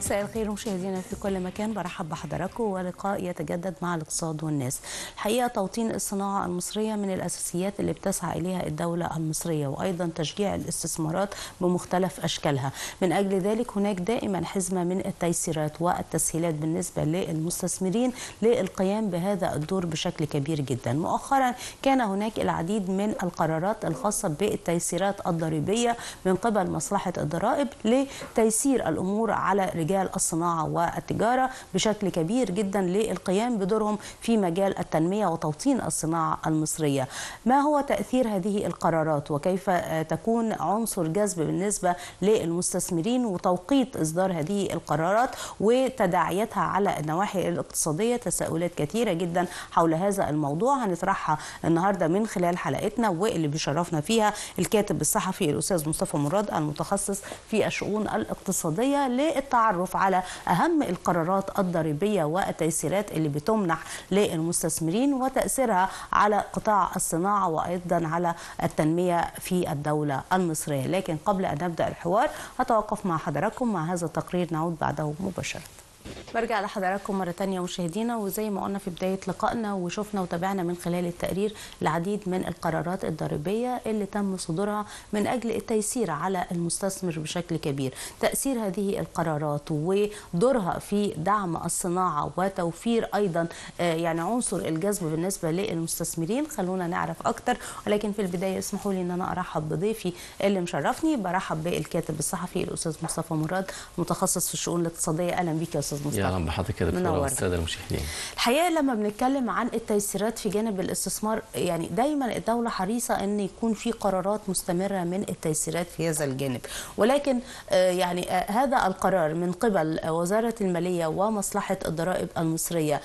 مساء الخير مشاهدينا في كل مكان، برحب بحضراتكم ولقاء يتجدد مع الاقتصاد والناس. الحقيقه توطين الصناعه المصريه من الاساسيات اللي بتسعى اليها الدوله المصريه، وايضا تشجيع الاستثمارات بمختلف اشكالها. من اجل ذلك هناك دائما حزمه من التيسيرات والتسهيلات بالنسبه للمستثمرين للقيام بهذا الدور بشكل كبير جدا. مؤخرا كان هناك العديد من القرارات الخاصه بالتيسيرات الضريبيه من قبل مصلحه الضرائب لتيسير الامور على رجال الصناعة والتجارة بشكل كبير جدا للقيام بدورهم في مجال التنمية وتوطين الصناعة المصرية. ما هو تأثير هذه القرارات وكيف تكون عنصر جذب بالنسبة للمستثمرين وتوقيت إصدار هذه القرارات وتداعياتها على النواحي الاقتصادية؟ تساؤلات كثيرة جدا حول هذا الموضوع هنطرحها النهاردة من خلال حلقتنا، واللي بيشرفنا فيها الكاتب الصحفي الأستاذ مصطفى مراد المتخصص في الشؤون الاقتصادية للتعرف على أهم القرارات الضريبية والتيسيرات اللي بتمنح للمستثمرين وتأثيرها على قطاع الصناعة وأيضا على التنمية في الدولة المصرية. لكن قبل أن نبدأ الحوار هتوقف مع حضراتكم مع هذا التقرير، نعود بعده مباشرة. برجع لحضراتكم مرة تانية مشاهدينا، وزي ما قلنا في بداية لقائنا وشفنا وتابعنا من خلال التقرير العديد من القرارات الضريبية اللي تم صدورها من أجل التيسير على المستثمر بشكل كبير. تأثير هذه القرارات ودورها في دعم الصناعة وتوفير أيضا يعني عنصر الجذب بالنسبة للمستثمرين، خلونا نعرف أكتر. ولكن في البداية اسمحوا لي أن أنا أرحب بضيفي اللي مشرفني. برحب بالكاتب الصحفي الأستاذ مصطفى مراد متخصص في الشؤون الاقتصادية. أهلا بك يا أستاذ مصطفى. يا اهلا بحضرتك يا دكتوره والساده المشاهدين. الحقيقه لما بنتكلم عن التيسيرات في جانب الاستثمار، يعني دايما الدوله حريصه ان يكون في قرارات مستمره من التيسيرات في هذا الجانب، ولكن يعني هذا القرار من قبل وزاره الماليه ومصلحه الضرائب المصريه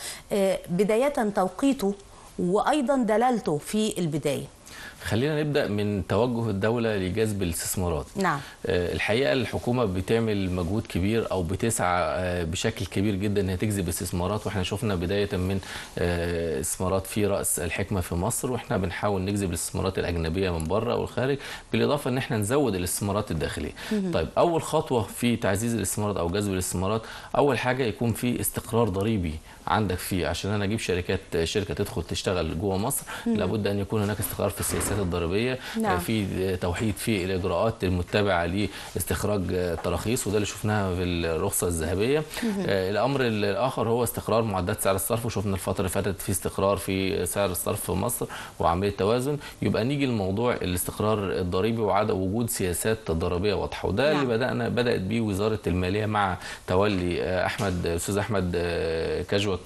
بدايه توقيته وايضا دلالته في البدايه. خلينا نبدأ من توجه الدولة لجذب الاستثمارات. نعم. الحقيقة الحكومة بتعمل مجهود كبير أو بتسعى بشكل كبير جدا أنها تجذب استثمارات، وإحنا شفنا بداية من استثمارات في رأس الحكمة في مصر، وإحنا بنحاول نجذب الاستثمارات الأجنبية من بره والخارج، بالإضافة أن إحنا نزود الاستثمارات الداخلية. طيب أول خطوة في تعزيز الاستثمارات أو جذب الاستثمارات، أول حاجة يكون في استقرار ضريبي عندك فيه. عشان أنا أجيب شركة تدخل تشتغل جوه مصر لابد أن يكون هناك استقرار في السياسات الضريبيه. نعم. في توحيد في الاجراءات المتبعه لاستخراج تراخيص، وده اللي شفناها في الرخصه الذهبيه. الامر الاخر هو استقرار معدات سعر الصرف، وشفنا الفتره اللي فاتت في استقرار في سعر الصرف في مصر وعمليه توازن. يبقى نيجي لموضوع الاستقرار الضريبي وعدم وجود سياسات ضريبيه واضحه، وده نعم. اللي بدات بيه وزاره الماليه مع تولي الاستاذ احمد كاجوك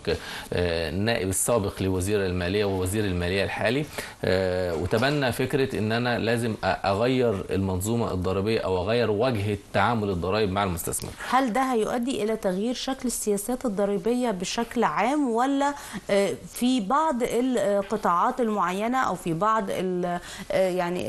النائب السابق لوزير الماليه ووزير الماليه الحالي، وتبنى فكره ان انا لازم اغير المنظومه الضريبيه او اغير وجه تعامل الضرائب مع المستثمر. هل ده هيؤدي الى تغيير شكل السياسات الضريبيه بشكل عام، ولا في بعض القطاعات المعينه او في بعض يعني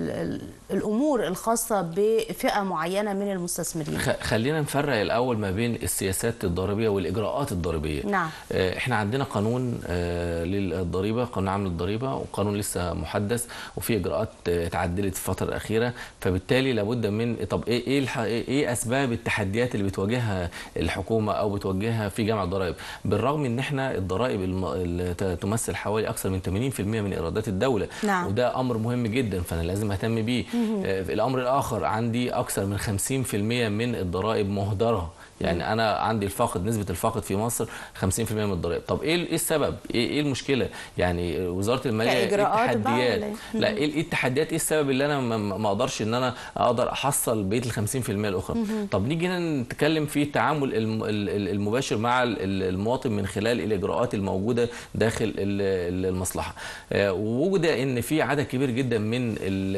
الامور الخاصه بفئه معينه من المستثمرين؟ خلينا نفرق الاول ما بين السياسات الضريبيه والاجراءات الضريبيه. نعم. احنا عندنا قانون للضريبه، قانون عام الضريبه، وقانون لسه محدث وفي اجراءات اتعدلت في الفتره الاخيره، فبالتالي لابد من طب ايه اسباب التحديات اللي بتواجهها الحكومه او بتواجهها في جمع الضرائب؟ بالرغم ان احنا الضرائب تمثل حوالي اكثر من 80% من ايرادات الدوله. نعم. وده امر مهم جدا فانا لازم اهتم بيه. الامر الاخر عندي اكثر من 50% من الضرائب مهدره، يعني انا عندي نسبه الفاقد في مصر 50% من الضرائب. طب ايه السبب؟ ايه المشكله؟ يعني وزاره الماليه ايه التحديات؟ لا ايه التحديات؟ ايه السبب اللي انا ما اقدرش ان انا اقدر احصل بقيه ال 50% الاخرى؟ طب نيجي نتكلم في التعامل المباشر مع المواطن من خلال الاجراءات الموجوده داخل المصلحه. ووجد ان في عدد كبير جدا من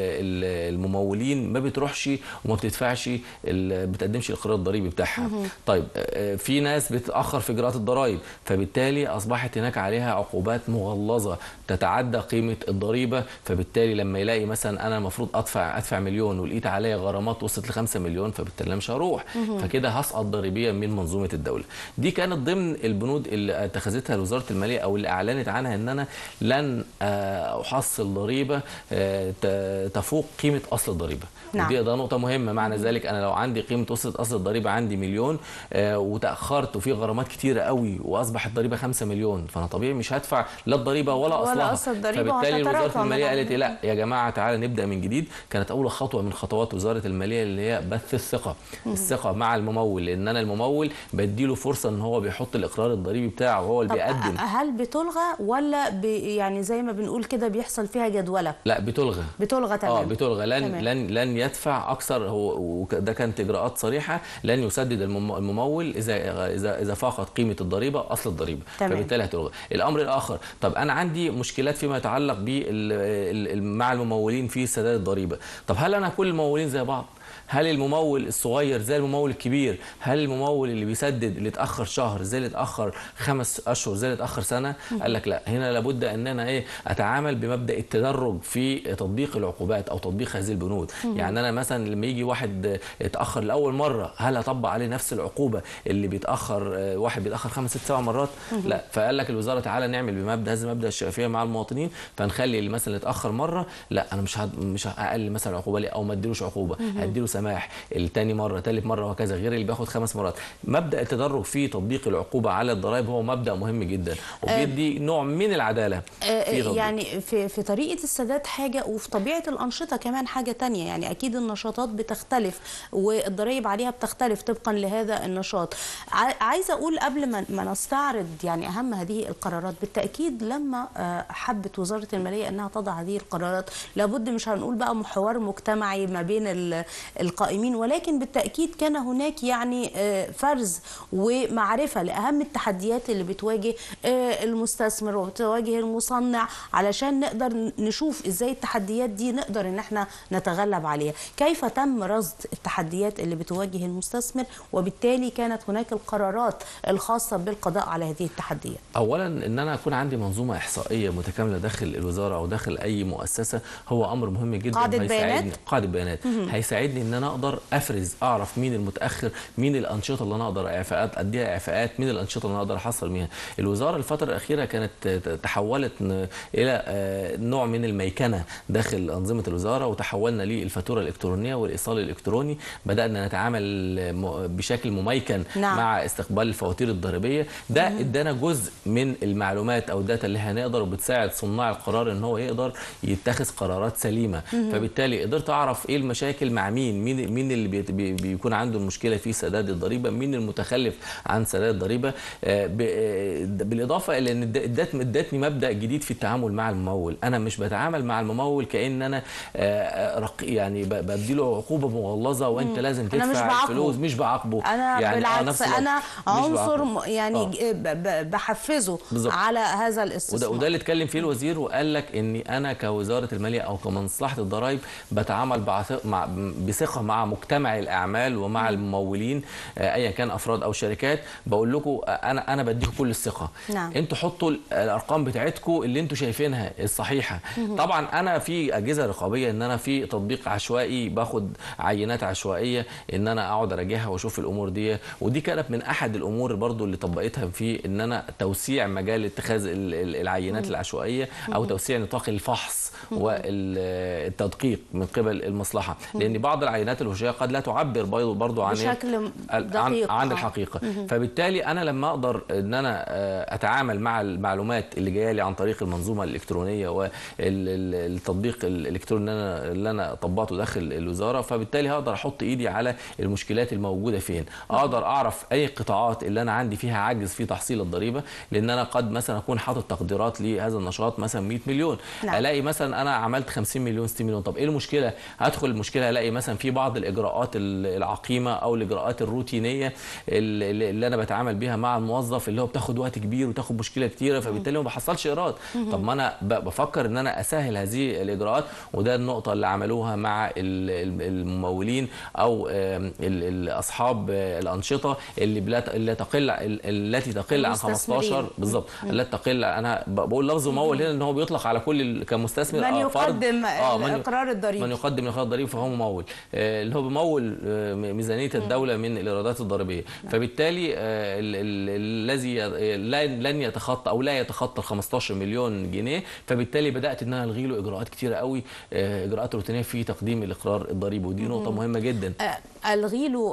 الممولين ما بتروحش وما بتدفعش بتقدمش القرار الضريبي بتاعها. طيب في ناس بتتاخر في اجراءات الضرائب، فبالتالي اصبحت هناك عليها عقوبات مغلظه تتعدى قيمه الضريبه، فبالتالي لما يلاقي مثلا انا المفروض ادفع مليون ولقيت عليا غرامات وصلت ل 5 مليون، فبالتالي أنا مش هروح، فكده هسقط ضريبيا من منظومه الدوله. دي كانت ضمن البنود اللي اتخذتها وزاره الماليه او اللي اعلنت عنها ان انا لن احصل ضريبه تفوق قيمه اصل الضريبه. نعم. ودي ده نقطه مهمه. معنى ذلك انا لو عندي قيمه اصل الضريبه عندي مليون وتاخرت وفي غرامات كتيره قوي واصبح الضريبه 5 مليون، فانا طبيعي مش هدفع لا الضريبه ولا اصلها. فبالتالي وزاره الماليه قالت لا يا جماعه تعالى نبدا من جديد. كانت اول خطوه من خطوات وزاره الماليه اللي هي بث الثقه مع الممول، لان انا الممول بديله فرصه ان هو بيحط الاقرار الضريبي بتاعه وهو اللي بيقدم. هل بتلغى ولا يعني زي ما بنقول كده بيحصل فيها جدوله؟ لا بتلغى. تمام. بتلغى. لن يدفع اكثر. هو ده كانت اجراءات صريحه، لن يسدد الممول اذا فاقت قيمه الضريبه اصل الضريبه. تمام. فبالتالي هتلغى. الامر الاخر، طب انا عندي مشكلات فيما يتعلق مع الممولين في سداد الضريبه. طب هل انا كل الممولين زي بعض؟ هل الممول الصغير زي الممول الكبير؟ هل الممول اللي بيسدد اللي اتاخر شهر زي اللي اتاخر 5 اشهر زي اللي اتاخر سنه؟ قال لك لا، هنا لابد ان انا اتعامل بمبدا التدرج في تطبيق العقوبات او تطبيق هذه البنود. يعني انا مثلا لما يجي واحد اتاخر لاول مره، هل هطبق عليه نفس العقوبه اللي بيتاخر واحد بيتاخر 5 6 7 مرات؟ لا. فقال لك الوزاره تعالى نعمل بمبدا هذا مبدا الشفافيه مع المواطنين، فنخلي اللي مثلا اللي اتاخر مره لا انا مش هقلل مثلا العقوبه ليه او ما اديلوش عقوبه، هديله سماح الثاني مره ثالث مره وهكذا، غير اللي بياخد 5 مرات. مبدا التدرج في تطبيق العقوبه على الضرائب هو مبدا مهم جدا وبيدي نوع من العداله في يعني في طريقه السداد حاجه، وفي طبيعه الانشطه كمان حاجه ثانيه. يعني اكيد النشاطات بتختلف والضرائب عليها بتختلف طبقا لهذا النشاط. عايزه اقول قبل ما نستعرض يعني اهم هذه القرارات، بالتاكيد لما حبت وزاره الماليه انها تضع هذه القرارات لابد مش هنقول بقى حوار مجتمعي ما بين القائمين، ولكن بالتأكيد كان هناك يعني فرز ومعرفة لأهم التحديات اللي بتواجه المستثمر وبتواجه المصنع، علشان نقدر نشوف ازاي التحديات دي نقدر ان احنا نتغلب عليها. كيف تم رصد التحديات اللي بتواجه المستثمر، وبالتالي كانت هناك القرارات الخاصة بالقضاء على هذه التحديات؟ اولا ان انا اكون عندي منظومه احصائيه متكامله داخل الوزاره او داخل اي مؤسسه هو امر مهم جدا. قاعده بيانات هيساعدني ان انا اقدر افرز، اعرف مين المتاخر، مين الانشطه اللي انا اقدر اديها اعفاءات، مين الانشطه اللي انا اقدر احصل بيها. الوزاره الفتره الاخيره كانت تحولت الى نوع من الميكنه داخل انظمه الوزاره، وتحولنا للفاتوره الالكترونيه والايصال الالكتروني. بدانا نتعامل بشكل مميكن مع استقبال الفواتير الضريبيه. ده ادانا جزء من المعلومات او الداتا اللي هنقدر وبتساعد صناع القرار ان هو يقدر يتخذ قرارات سليمه. فبالتالي قدرت اعرف ايه المشاكل مع مين اللي بيكون عنده المشكله في سداد الضريبه، مين المتخلف عن سداد الضريبه. بالاضافه الى ان ادتني مبدا جديد في التعامل مع الممول. انا مش بتعامل مع الممول كأن انا يعني بديله عقوبه مغلظه وانت لازم تدفع الفلوس. مش بعاقبه. انا يعني بالعكس انا عنصر يعني بحفزه بالزبط. على هذا الاستثمار. وده اللي اتكلم فيه الوزير وقال لك اني انا كوزاره الماليه او كمصلحه الضرائب بتعامل بثقه مع مجتمع الاعمال ومع الممولين ايا كان افراد او شركات. بقول لكم انا بديكم كل الثقه. انتوا حطوا الارقام بتاعتكم اللي انتوا شايفينها الصحيحه. طبعا انا في اجهزه رقابيه ان انا في تطبيق عشوائي باخد عينات عشوائيه ان انا اقعد اراجعها واشوف الامور دي. ودي كانت من احد الامور برضو اللي طبقتها في ان انا توسيع مجال اتخاذ العينات العشوائيه او توسيع نطاق الفحص والتدقيق من قبل المصلحه، لان بعض العينات الوشيه قد لا تعبر برضو عن بشكل دقيق عن الحقيقه. فبالتالي انا لما اقدر ان انا اتعامل مع المعلومات اللي جايه لي عن طريق المنظومه الالكترونيه والتطبيق الالكتروني اللي انا طبقته داخل الوزاره، فبالتالي هقدر احط ايدي على المشكلات الموجوده فين. اقدر اعرف اي قطاعات اللي انا عندي فيها عجز في تحصيل الضريبه، لان انا قد مثلا اكون حاطط تقديرات لهذا النشاط مثلا 100 مليون. الاقي مثلا انا عملت 50 مليون 60 مليون. طب ايه المشكله؟ هدخل المشكله الاقي مثلا في في بعض الاجراءات العقيمه او الاجراءات الروتينيه اللي انا بتعامل بيها مع الموظف، اللي هو بتاخد وقت كبير وتاخد مشكله كتيره، فبالتالي ما بحصلش ايراد. طب ما انا بفكر ان انا اسهل هذه الاجراءات، وده النقطه اللي عملوها مع الممولين او اصحاب الانشطه التي تقل عن 15 بالظبط، التي تقل. انا بقول لفظ ممول هنا ان هو بيطلق على كل كمستثمر من يقدم فرد الاقرار الضريبي، من يقدم الاقرار الضريبي فهو ممول، اللي هو بيمول ميزانيه الدوله من الايرادات الضريبيه. فبالتالي الذي لن يتخطى او لا يتخطى 15 مليون جنيه، فبالتالي بدات ان انا الغي له اجراءات كتيره قوي، اجراءات روتينيه في تقديم الاقرار الضريبي، ودي نقطه مهمه جدا. الغي له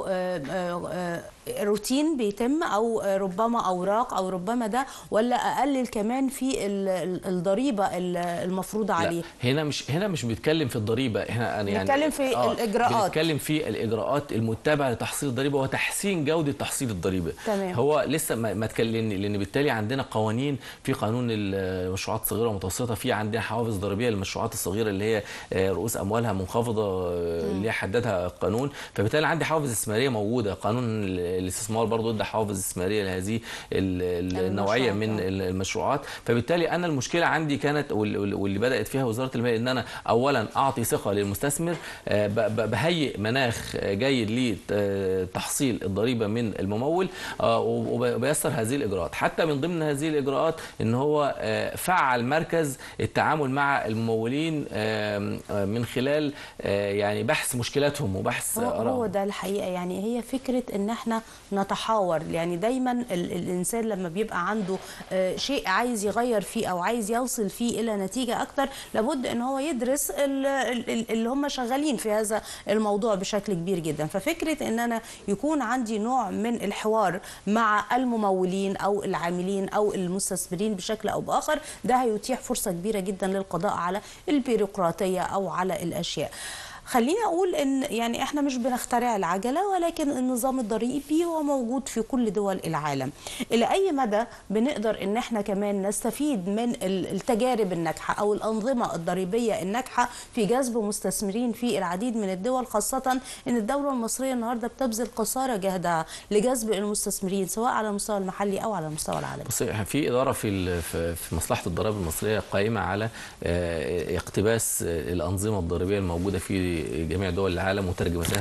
روتين بيتم، او ربما اوراق، او ربما ده، ولا اقلل كمان في الضريبه المفروضه عليه؟ هنا مش بيتكلم في الضريبه، احنا يعني بنتكلم في الاجراءات، بنتكلم في الاجراءات المتبعه لتحصيل الضريبه وتحسين جوده تحصيل الضريبه. تمام. هو لسه ما اتكلمني، لان بالتالي عندنا قوانين، في قانون المشروعات الصغيره والمتوسطه، في عندنا حوافز ضريبيه للمشروعات الصغيره اللي هي رؤوس اموالها منخفضه اللي حددها القانون، فبالتالي عندي حوافز استثماريه موجوده. قانون الاستثمار برضه ادى حوافز استثماريه لهذه النوعيه من المشروعات. فبالتالي انا المشكله عندي كانت، واللي بدات فيها وزاره المال، ان انا اولا اعطي ثقه للمستثمر، بهيئ مناخ جيد لتحصيل الضريبه من الممول، وبيسر هذه الاجراءات. حتى من ضمن هذه الاجراءات ان هو فعل مركز التعامل مع الممولين من خلال يعني بحث مشكلاتهم وبحث هو ده الحقيقه. يعني هي فكره ان احنا نتحاور، يعني دايما الانسان لما بيبقى عنده شيء عايز يغير فيه او عايز يوصل فيه الى نتيجه اكتر، لابد ان هو يدرس اللي هم شغالين في هذا الموضوع بشكل كبير جدا. ففكره ان انا يكون عندي نوع من الحوار مع الممولين او العاملين او المستثمرين بشكل او باخر، ده هيتيح فرصه كبيره جدا للقضاء على البيروقراطيه او على الاشياء. خليني أقول إن يعني إحنا مش بنخترع العجلة، ولكن النظام الضريبي هو موجود في كل دول العالم. إلى أي مدى بنقدر إن إحنا كمان نستفيد من التجارب الناجحة أو الأنظمة الضريبية الناجحة في جذب مستثمرين في العديد من الدول، خاصة إن الدولة المصرية النهاردة بتبذل قصارى جهدها لجذب المستثمرين سواء على المستوى المحلي أو على المستوى العالمي. بصي، في إدارة في مصلحة الضرائب المصرية قائمة على اقتباس الأنظمة الضريبية الموجودة في جميع دول العالم وترجمتها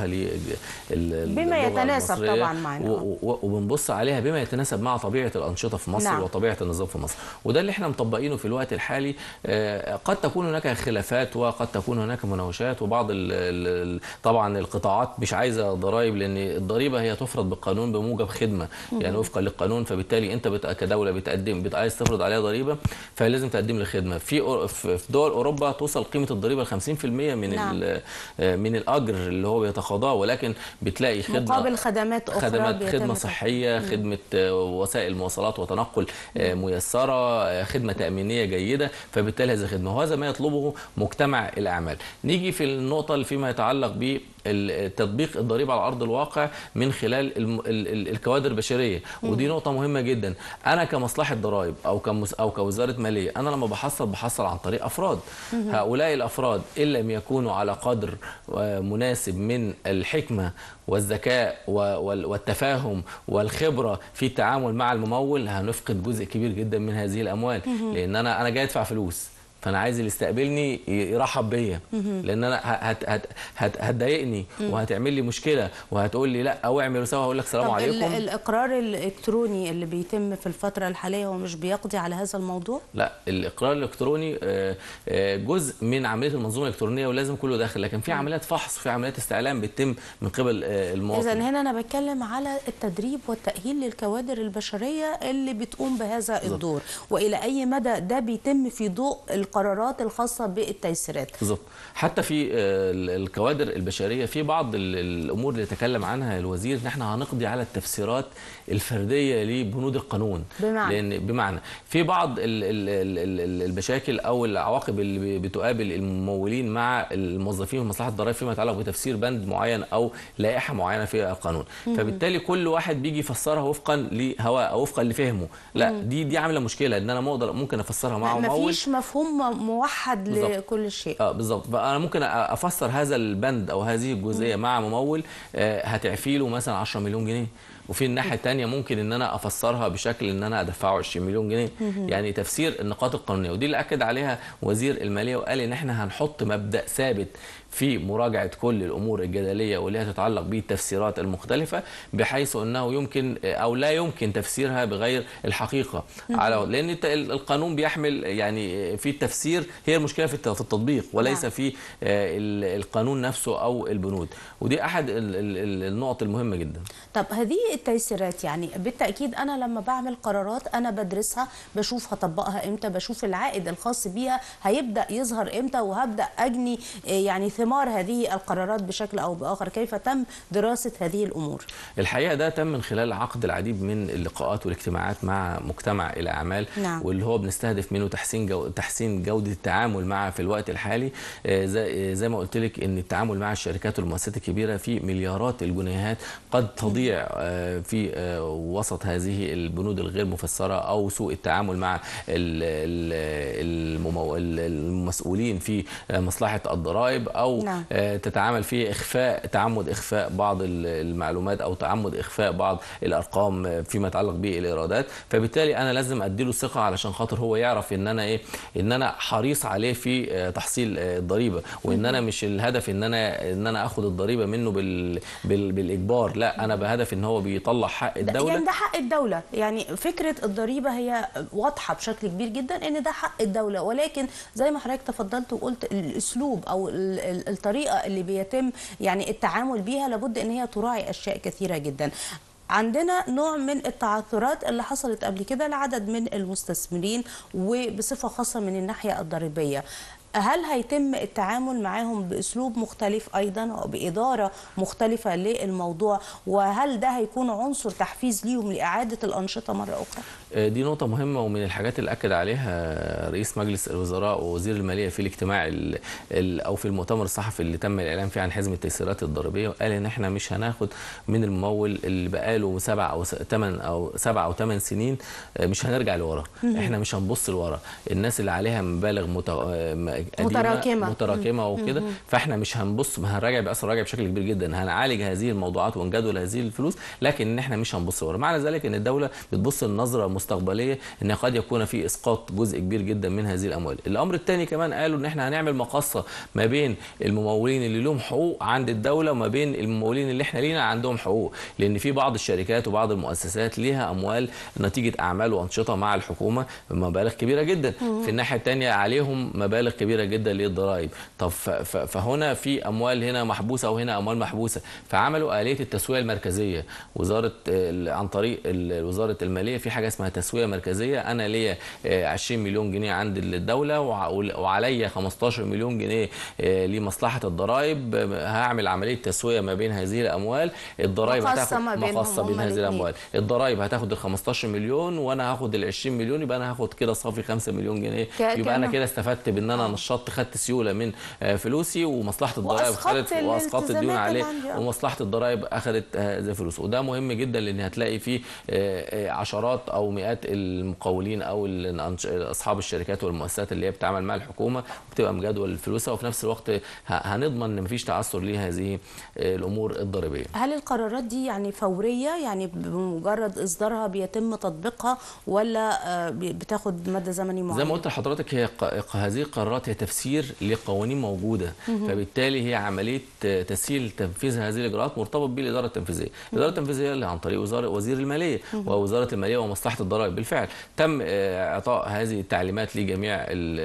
بما يتناسب طبعا معنا، وبنبص عليها بما يتناسب مع طبيعه الانشطه في مصر. نعم. وطبيعه النظام في مصر، وده اللي احنا مطبقينه في الوقت الحالي. قد تكون هناك خلافات وقد تكون هناك مناوشات، وبعض طبعا القطاعات مش عايزه ضرائب، لان الضريبه هي تفرض بالقانون بموجب خدمه، يعني وفقا للقانون. فبالتالي انت كدوله عايز تفرض عليها ضريبه، فلازم تقدم لي خدمه. في دول اوروبا توصل قيمه الضريبه ل 50% من نعم. من الاجر اللي هو بيتقاضاه، ولكن بتلاقي خدمه مقابل خدمات اخرى، خدمه صحيه، خدمه وسائل مواصلات وتنقل ميسره، خدمه تامينيه جيده. فبالتالي هذه الخدمه، وهذا ما يطلبه مجتمع الاعمال. نيجي في النقطه اللي فيما يتعلق ب تطبيق الضريبه على ارض الواقع من خلال الكوادر البشريه، ودي نقطه مهمه جدا. انا كمصلحه ضرائب او كوزاره ماليه، انا لما بحصل عن طريق افراد. هؤلاء الافراد ان لم يكونوا على قدر مناسب من الحكمه والذكاء والتفاهم والخبره في التعامل مع الممول، هنفقد جزء كبير جدا من هذه الاموال. لان انا جاي ادفع فلوس، فانا عايز اللي يستقبلني يرحب بيا، لان انا هتضايقني وهتعمل لي مشكله وهتقول لي لا او اعمل وسوي، هقول لك سلام عليكم. الاقرار الالكتروني اللي بيتم في الفتره الحاليه هو مش بيقضي على هذا الموضوع؟ لا، الاقرار الالكتروني جزء من عمليه المنظومه الالكترونيه ولازم كله داخل، لكن في عمليات فحص وفي عمليات استعلام بتتم من قبل المواطن. اذا هنا انا بتكلم على التدريب والتاهيل للكوادر البشريه اللي بتقوم بهذا الدور، والى اي مدى ده بيتم في ضوء القرارات الخاصه بالتيسيرات. بالظبط. حتى في الكوادر البشريه في بعض الامور اللي تكلم عنها الوزير، ان احنا هنقضي على التفسيرات الفرديه لبنود القانون. بمعنى في بعض المشاكل او العواقب اللي بتقابل الممولين مع الموظفين في مصلحه الضرائب فيما يتعلق بتفسير بند معين او لائحه معينه في القانون. فبالتالي كل واحد بيجي يفسرها وفقا لهواه او وفقا لفهمه. لا، دي عامله مشكله، ان انا ممكن افسرها مع ممول. مفيش مفهوم قانون موحد بالظبط. لكل شيء. بالظبط. فانا ممكن افسر هذا البند او هذه الجزئيه مع ممول هتعفي له مثلا 10 مليون جنيه، وفي الناحيه الثانيه ممكن ان انا افسرها بشكل ان انا ادفعه 20 مليون جنيه. يعني تفسير النقاط القانونيه، ودي اللي اكد عليها وزير الماليه وقال ان احنا هنحط مبدا ثابت في مراجعه كل الامور الجدليه واللي تتعلق بالتفسيرات المختلفه، بحيث انه يمكن او لا يمكن تفسيرها بغير الحقيقه، لان القانون بيحمل يعني في التفسير، هي المشكله في التطبيق وليس في القانون نفسه او البنود، ودي احد النقط المهمه جدا. طب هذه التيسيرات يعني بالتاكيد انا لما بعمل قرارات انا بدرسها، بشوف هطبقها امتى، بشوف العائد الخاص بيها هيبدا يظهر امتى، وهبدا اجني يعني ثمار هذه القرارات بشكل او باخر. كيف تم دراسه هذه الامور؟ الحقيقه ده تم من خلال عقد العديد من اللقاءات والاجتماعات مع مجتمع الاعمال. نعم. واللي هو بنستهدف منه تحسين جوده التعامل معه في الوقت الحالي. زي ما قلت لك ان التعامل مع الشركات والمؤسسات الكبيره في مليارات الجنيهات قد تضيع في وسط هذه البنود الغير مفسره او سوء التعامل مع المسؤولين في مصلحه الضرائب، او نعم. تتعامل في تعمد اخفاء بعض المعلومات او تعمد اخفاء بعض الارقام فيما يتعلق بالايرادات. فبالتالي انا لازم اديله ثقه علشان خاطر هو يعرف ان انا ان انا حريص عليه في تحصيل الضريبه، وان انا مش الهدف ان انا اخد الضريبه منه بالاجبار، لا انا بهدف ان هو بيطلع حق الدوله. يعني ده حق الدوله، يعني فكره الضريبه هي واضحه بشكل كبير جدا ان ده حق الدوله، ولكن زي ما حضرتك تفضلت وقلت الاسلوب او الطريقه اللي بيتم يعني التعامل بيها لابد ان هي تراعي اشياء كثيره جدا. عندنا نوع من التعثرات اللي حصلت قبل كده لعدد من المستثمرين وبصفه خاصه من الناحيه الضريبيه. هل هيتم التعامل معاهم بأسلوب مختلف أيضا وبإدارة مختلفة للموضوع، وهل ده هيكون عنصر تحفيز ليهم لإعادة الأنشطة مرة أخرى؟ دي نقطة مهمة، ومن الحاجات اللي أكد عليها رئيس مجلس الوزراء ووزير المالية في الاجتماع أو في المؤتمر الصحفي اللي تم الإعلان فيه عن حزمة التيسيرات الضريبية، وقال إن إحنا مش هناخد من الممول اللي بقاله 7 أو 8 سنين، مش هنرجع لورا، إحنا مش هنبص لورا. الناس اللي عليها مبالغ متراكمه وكده، فاحنا مش هنبص، هنراجع بشكل كبير جدا، هنعالج هذه الموضوعات ونجدول هذه الفلوس، لكن ان احنا مش هنبص ورا. معنى ذلك ان الدوله بتبص النظره مستقبليه ان قد يكون في اسقاط جزء كبير جدا من هذه الاموال. الامر الثاني كمان قالوا ان احنا هنعمل مقاصه ما بين الممولين اللي لهم حقوق عند الدوله وما بين الممولين اللي احنا لينا عندهم حقوق، لان في بعض الشركات وبعض المؤسسات ليها اموال نتيجه اعمال وانشطه مع الحكومه بمبالغ كبيره جدا، في الناحيه الثانيه عليهم مبالغ كبيره جدا للضرائب. طب فهنا في اموال هنا محبوسه وهنا اموال محبوسه، فعملوا آلية التسويه المركزيه. وزاره عن طريق وزاره الماليه في حاجه اسمها تسويه مركزيه، انا ليا 20 مليون جنيه عند الدوله وعليا 15 مليون جنيه لمصلحه الضرائب، هعمل عمليه تسويه ما بين هذه الاموال. الضرائب هتاخد مقاصه بين هذه الاموال، الضرائب هتاخد ال 15 مليون وانا هاخد ال 20 مليون، يبقى انا هاخد كده صافي 5 مليون جنيه، يبقى انا كده استفدت بان انا نشطت، خدت سيوله من فلوسي، ومصلحه الضرائب خدت واسقطت الديون عليه، ومصلحه الضرائب اخذت هذه الفلوس. وده مهم جدا لان هتلاقي فيه عشرات او مئات المقاولين او اصحاب الشركات والمؤسسات اللي هي بتتعامل مع الحكومه وبتبقى مجدول فلوسها، وفي نفس الوقت هنضمن ان مفيش تعثر لهذه الامور الضريبيه. هل القرارات دي يعني فوريه، يعني بمجرد اصدارها بيتم تطبيقها، ولا بتاخد مدى زمني معين؟ زي ما قلت لحضرتك، هذه القرارات هي تفسير لقوانين موجوده، فبالتالي هي عمليه تسهيل تنفيذ هذه الاجراءات مرتبط بالاداره التنفيذيه. الاداره التنفيذيه اللي عن طريق وزير الماليه ووزاره الماليه ومصلحه الضرائب، بالفعل تم اعطاء هذه التعليمات لجميع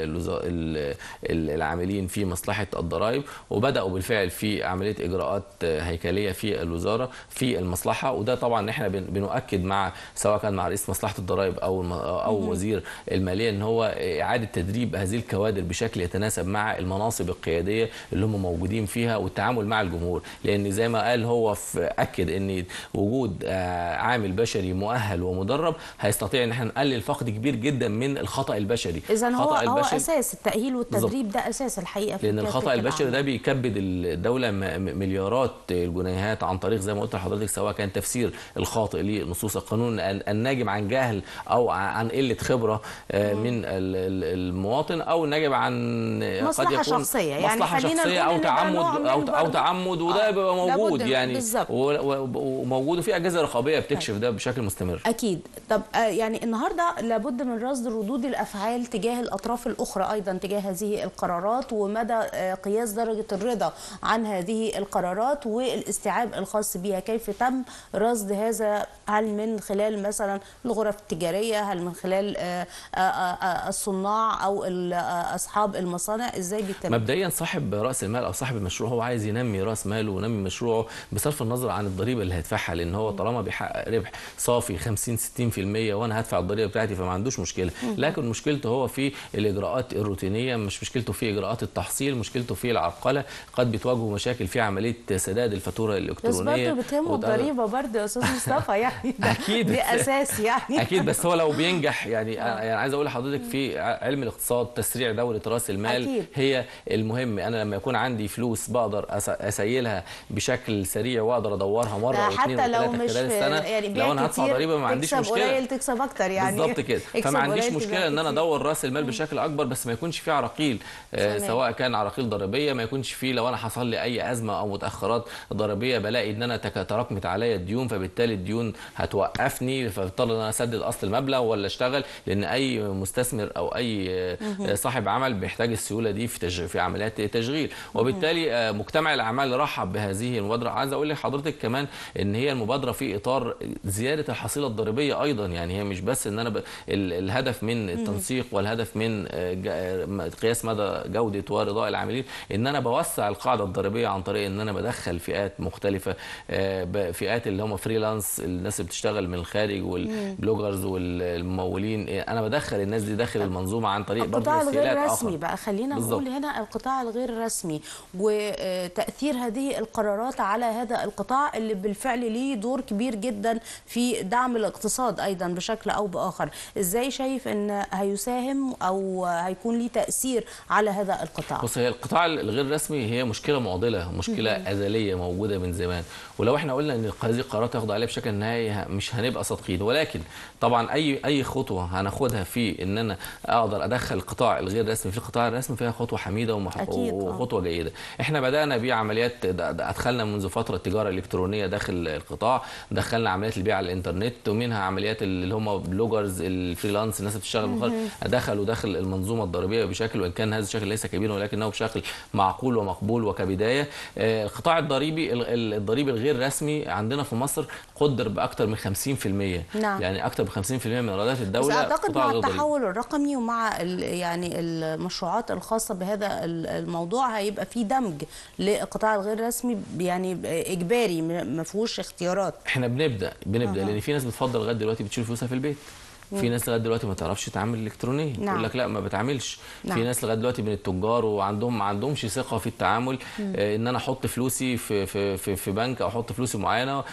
العاملين في مصلحه الضرائب، وبداوا بالفعل في عمليه اجراءات هيكليه في الوزاره في المصلحه. وده طبعا احنا بنؤكد مع سواء كان مع رئيس مصلحه الضرائب او وزير الماليه ان هو اعاده تدريب هذه الكوادر بشكل بشكل يتناسب مع المناصب القياديه اللي هم موجودين فيها والتعامل مع الجمهور. لان زي ما قال هو اكد ان وجود عامل بشري مؤهل ومدرب هيستطيع ان احنا نقلل فقد كبير جدا من الخطا البشري. اذا هو اساس التاهيل والتدريب ده اساس الحقيقه في لان الخطا البشري ده بيكبد الدوله مليارات الجنيهات عن طريق زي ما قلت لحضرتك سواء كان تفسير الخاطئ لنصوص القانون الناجم عن جهل او عن قله خبره من المواطن، او ناجم عن مصلحه شخصيه، يعني مصلحه شخصيه او تعمد وده بيبقى موجود يعني وموجود وفي اجهزه رقابيه بتكشف ده بشكل مستمر. اكيد. طب يعني النهارده لابد من رصد ردود الافعال تجاه الاطراف الاخرى ايضا تجاه هذه القرارات ومدى قياس درجه الرضا عن هذه القرارات والاستيعاب الخاص بها. كيف تم رصد هذا؟ هل من خلال مثلا الغرف التجاريه؟ هل من خلال الصناع او اصحاب المصانع؟ ازاي بيتم؟ مبدئيا صاحب راس المال او صاحب المشروع هو عايز ينمي راس ماله وينمي مشروعه بصرف النظر عن الضريبه اللي هيدفعها، لان هو طالما بيحقق ربح صافي 50-60% وانا هدفع الضريبه بتاعتي فما عندوش مشكله. لكن مشكلته هو في الاجراءات الروتينيه، مش مشكلته في اجراءات التحصيل، مشكلته في العرقله. قد بتواجهه مشاكل في عمليه سداد الفاتوره الالكترونيه. بس برضه بتهمه الضريبه برضه يا استاذ مصطفى يعني اكيد دي اساس يعني اكيد. بس هو لو بينجح يعني عايز اقول لحضرتك في علم الاقتصاد تسريع دوله راس المال أكيد. هي المهم. انا لما يكون عندي فلوس بقدر اسيلها بشكل سريع واقدر ادورها مره او اثنين او ثلاثه خلال السنه. يعني لو انا هدفع ضريبه ما عنديش مشكله، تكسب قليل تكسب اكتر يعني بالظبط كده. فما عنديش مشكله ان انا ادور راس المال بشكل اكبر، بس ما يكونش فيه عراقيل سواء كان عراقيل ضريبيه، ما يكونش فيه لو انا حصل لي اي ازمه او متاخرات ضريبيه بلاقي ان انا تراكمت عليا الديون، فبالتالي الديون هتوقفني فبضطر ان انا اسدد اصل المبلغ ولا اشتغل. لان اي مستثمر او اي صاحب عمل بيحتاج السيوله دي في عمليات التشغيل، وبالتالي مجتمع الاعمال رحب بهذه المبادره. عايز اقول لحضرتك كمان ان هي المبادره في اطار زياده الحصيله الضريبيه ايضا. يعني هي مش بس ان انا الهدف من التنسيق والهدف من قياس مدى جوده ورضاء العاملين ان انا بوسع القاعده الضريبيه عن طريق ان انا بدخل فئات مختلفه، فئات اللي هم فريلانس، الناس اللي بتشتغل من الخارج والبلوجرز والممولين. انا بدخل الناس دي داخل المنظومه عن طريق برضه القطاع الغير رسمي بقى. خلينا نقول هنا القطاع الغير رسمي وتاثير هذه القرارات على هذا القطاع اللي بالفعل ليه دور كبير جدا في دعم الاقتصاد ايضا بشكل او باخر. ازاي شايف ان هيساهم او هيكون ليه تاثير على هذا القطاع؟ بص، هي القطاع الغير رسمي هي مشكله معضله، مشكله ازليه موجوده من زمان. ولو احنا قلنا ان هذه القرارات تاخد عليها بشكل نهائي مش هنبقى صادقين. ولكن طبعا اي خطوه هناخدها في ان انا اقدر ادخل القطاع الغير رسمي في القطاع الرسمي فيها خطوه حميده وخطوه جيده. احنا بدانا بعمليات، ادخلنا منذ فتره التجاره الالكترونيه داخل القطاع، دخلنا عمليات البيع على الانترنت، ومنها عمليات اللي هم بلوجرز الفريلانس، الناس اللي بتشتغل دخلوا داخل المنظومه الضريبيه بشكل، وان كان هذا الشكل ليس كبيرا ولكنه بشكل معقول ومقبول وكبدايه. القطاع الضريبي الغير رسمي عندنا في مصر قدر باكثر من 50%. نعم. يعني اكثر من 50% من ايرادات الدوله. بس اعتقد مع التحول الرقمي ومع يعني المشروعات الخاصه بهذا الموضوع هيبقى في دمج للقطاع الغير رسمي يعني اجباري ما فيهوش اختيارات. احنا بنبدا لان في ناس بتفضل لغايه دلوقتي بتشيل فلوسها في البيت. في ناس لغايه دلوقتي ما تعرفش تعمل الكترونيا، يقول لك لا ما بتعاملش. في ناس لغايه دلوقتي من التجار وعندهم ما عندهمش ثقه في التعامل، ان انا احط فلوسي في بنك او احط فلوسي معينه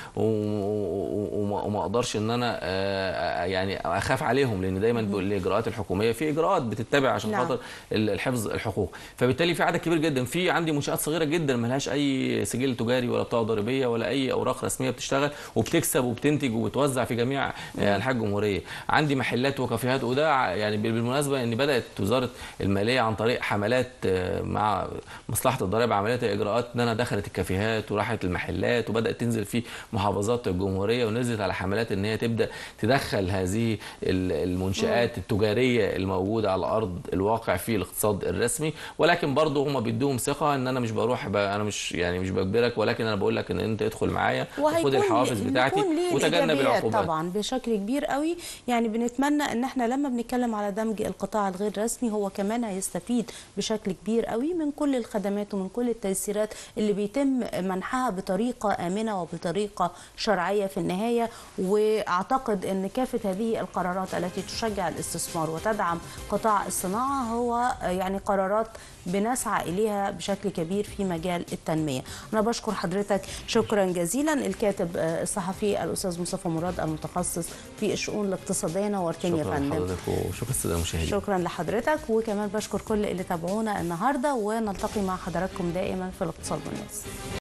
وما اقدرش ان انا يعني اخاف عليهم، لان دايما الاجراءات الحكوميه في اجراءات بتتبع عشان خاطر الحفظ الحقوق. فبالتالي في عدد كبير جدا، في عندي منشات صغيره جدا ما لهاش اي سجل تجاري ولا بطاقه ضريبيه ولا اي اوراق رسميه، بتشتغل وبتكسب وبتنتج وبتوزع في جميع انحاء الجمهوريه. عندي محلات وكافيهات، وده يعني بالمناسبه ان بدات وزاره الماليه عن طريق حملات مع مصلحه الضرائب عمليه الاجراءات ان انا دخلت الكافيهات وراحت المحلات وبدات تنزل في محافظات الجمهوريه، ونزلت على حملات ان هي تبدا تدخل هذه المنشات التجاريه الموجوده على ارض الواقع في الاقتصاد الرسمي. ولكن برضه هم بيدوهم ثقه ان انا مش بروح انا مش بجبرك، ولكن انا بقول لك ان انت ادخل معايا وخد الحوافز بتاعتي وتجنب العقوبات. طبعا بشكل كبير قوي. يعني بنتمنى ان احنا لما بنتكلم على دمج القطاع الغير رسمي هو كمان هيستفيد بشكل كبير قوي من كل الخدمات ومن كل التيسيرات اللي بيتم منحها بطريقه امنه وبطريقه شرعيه في النهايه. واعتقد ان كافه هذه القرارات التي تشجع الاستثمار وتدعم قطاع الصناعه هو يعني قرارات بنسعى اليها بشكل كبير في مجال التنميه. انا بشكر حضرتك شكرا جزيلا الكاتب الصحفي الاستاذ مصطفى مراد المتخصص في الشؤون الاقتصاديه، نورتني يا فندم. شكرا لحضرتك وشكرا للساده المشاهدين. شكرا لحضرتك، وكمان بشكر كل اللي تابعونا النهارده، ونلتقي مع حضراتكم دائما في الاقتصاد والناس.